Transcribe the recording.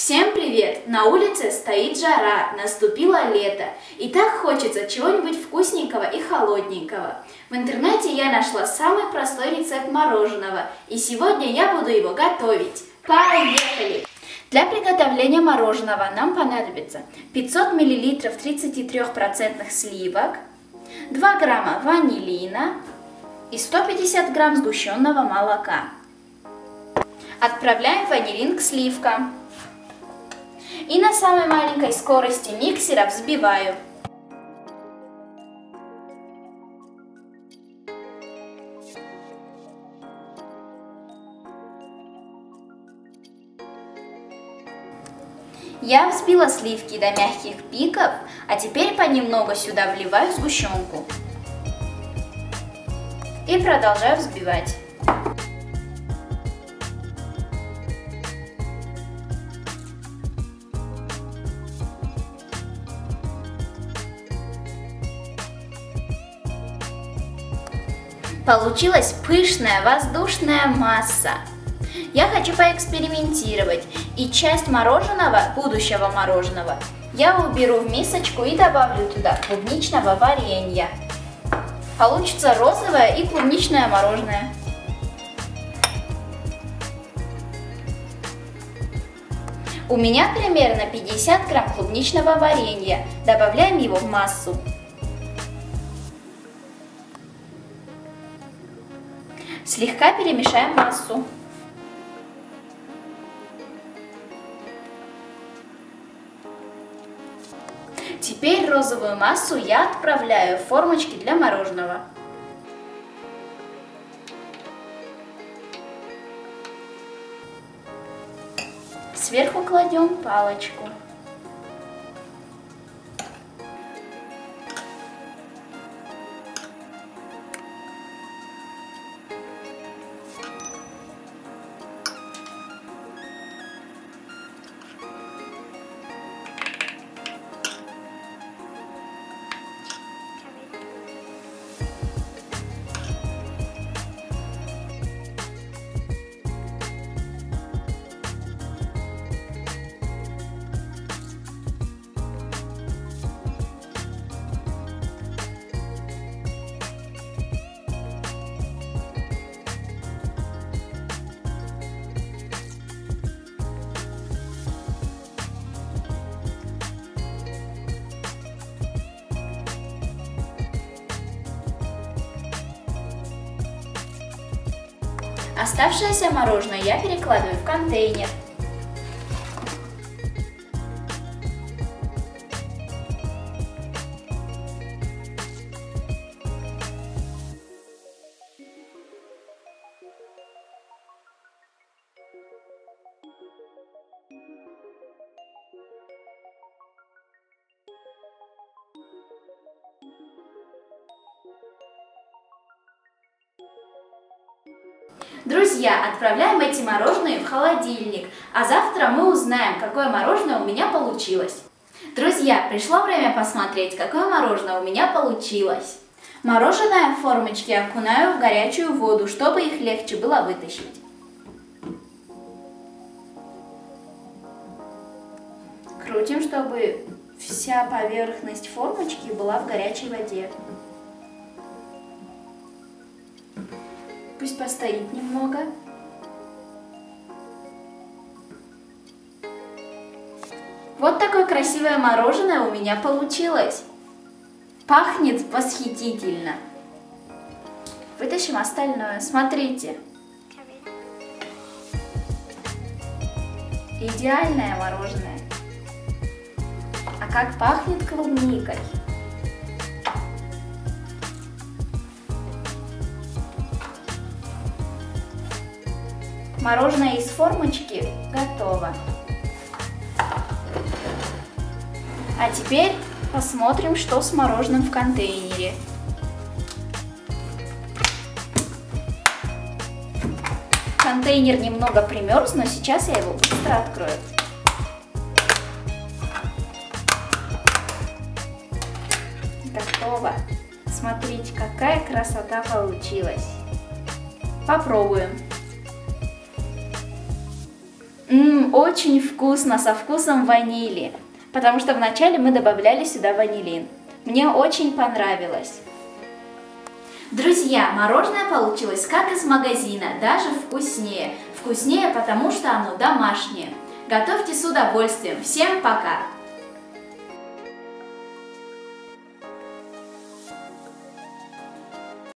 Всем привет! На улице стоит жара, наступило лето, и так хочется чего-нибудь вкусненького и холодненького. В интернете я нашла самый простой рецепт мороженого, и сегодня я буду его готовить. Поехали! Для приготовления мороженого нам понадобится 500 мл 33% сливок, 2 грамма ванилина и 150 грамм сгущенного молока. Отправляем ванилин к сливкам. И на самой маленькой скорости миксера взбиваю. Я взбила сливки до мягких пиков, а теперь понемногу сюда вливаю сгущенку. И продолжаю взбивать. Получилась пышная воздушная масса. Я хочу поэкспериментировать, и часть мороженого, будущего мороженого, я уберу в мисочку и добавлю туда клубничного варенья. Получится розовое и клубничное мороженое. У меня примерно 50 грамм клубничного варенья. Добавляем его в массу. Слегка перемешаем массу. Теперь розовую массу я отправляю в формочки для мороженого. Сверху кладем палочку. Оставшееся мороженое я перекладываю в контейнер. Друзья, отправляем эти мороженые в холодильник, а завтра мы узнаем, какое мороженое у меня получилось. Друзья, пришло время посмотреть, какое мороженое у меня получилось. Мороженое в формочке окунаю в горячую воду, чтобы их легче было вытащить. Крутим, чтобы вся поверхность формочки была в горячей воде. Пусть постоит немного. Вот такое красивое мороженое у меня получилось. Пахнет восхитительно. Вытащим остальное. Смотрите. Идеальное мороженое. А как пахнет клубникой. Мороженое из формочки готово. А теперь посмотрим, что с мороженым в контейнере. Контейнер немного примерз, но сейчас я его быстро открою. Готово. Смотрите, какая красота получилась. Попробуем. Очень вкусно, со вкусом ванили, потому что вначале мы добавляли сюда ванилин. Мне очень понравилось. Друзья, мороженое получилось как из магазина, даже вкуснее. Вкуснее, потому что оно домашнее. Готовьте с удовольствием. Всем пока!